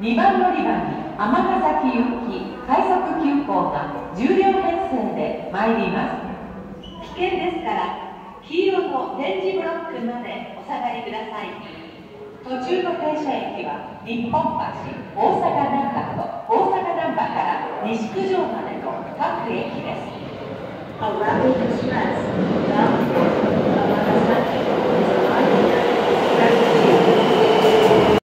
2番乗り場に尼崎行き快速急行が10両編成で参ります。危険ですから黄色の点字ブロックまでお下がりください。途中の停車駅は日本橋、大阪難波と大阪難波から西九条までの各駅です。